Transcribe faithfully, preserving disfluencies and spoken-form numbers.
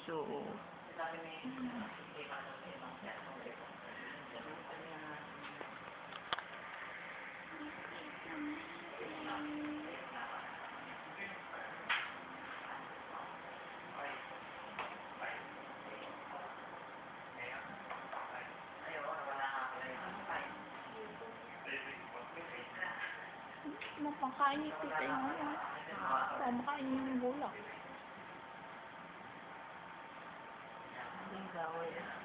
bunso. Oh. Mapakain ito tayo ngayon. O, makain yung bulak. Hindi gawin.